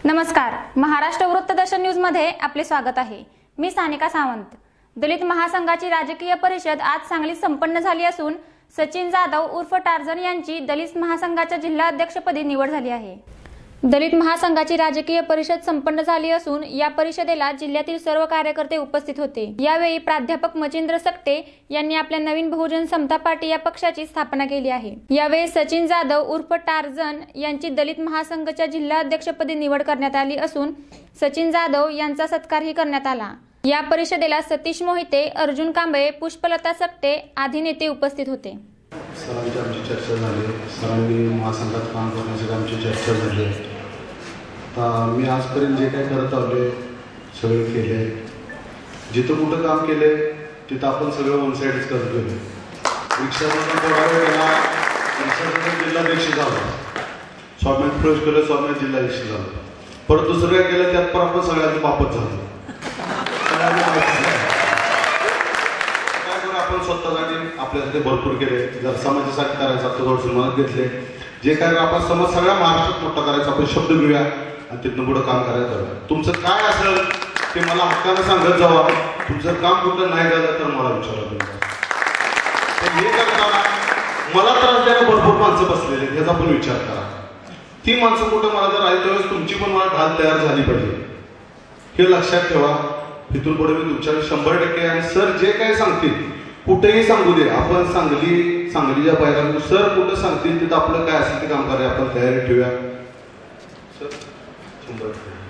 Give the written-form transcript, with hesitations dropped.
नमस्कार, महाराष्ट्र वृत्तदर्शन न्यूज मध्ये आपले स्वागत आहे। मी सानिका सावंत। दलित महासंघाची राजकीय परिषद आज सांगलीत संपन्न झाली असून सचिन जाधव उर्फ टार्झन यांची दलित महासंघाच्या जिल्हा अध्यक्षपदी निवड झाली आहे। दलित महासंघाची राजकीय परिषद संपन्न झाली असून या परिषदेला जिल्ह्यातील सर्व कार्यकर्ते उपस्थित होते। यावेळी प्राध्यापक मचिंद्र सकटे यांनी आपल्या नवीन बहुजन समता पार्टी या पक्षाची स्थापना केली आहे। यावेळी सचिन जाधव उर्फ टार्झन यांची दलित महासंघाच्या जिल्हा अध्यक्षपदी निवड करण्यात आली असून सचिन जाधव यांचा सत्कारही करण्यात आला। या परिषदेला सतीश मोहिते, अर्जुन कांबळे, पुष्पलता सकटे आदी नेते उपस्थित होते। सरांची आमची चर्चा झाली, सरांनी महासंघात काम करण्यासाठी आमची चर्चा झाली। मी आजपर्यंत जे काही करत आलोय सगळे केले, जिथं कुठं काम केले तिथं आपण सगळं वन साईडच करत गेलो। रिक्षामधून थोडा वेळ गेला, रिक्षामधून जिल्हाध्यक्ष झाला, स्वामीनाथ प्रवेश केलं, स्वामीनाथ जिल्हाध्यक्ष झालं, परत दुसरं काय केलं त्यात पण आपण सगळ्यांनी बापत झालो। आपण स्वतःसाठी आपल्यासाठी भरपूर केले, जर समाजासाठी करायचं आपण थोडंसं मदत घेतले, जे काय आपण समाज सगळ्या महाराष्ट्रात मोठा करायचा आपण शब्द घेऊया आणि तिथनं पुढं काम करायचं। तुमचं काय असेल ते मला हक्कानं सांगत जावा, तुमचं काम कुठं नाही झालं तर मला विचारा। हे करताना मला त्रास द्यायला भरपूर माणसं बसलेले, याचा पण विचार करा। ती माणसं कुठं मला जर आहे त्यावेळेस तुमची पण मला ढाल तयार झाली पाहिजे, हे लक्षात ठेवा। इथून पुढे मी तुमच्याकडे 100% आणि सर जे काही सांगतील कुठेही सांगू दे, आपण सांगलीच्या बाहेर सर कुठं सांगतील तिथं आपलं काय असेल ते काम करायला आपण तयारी ठेवूया सर। 100%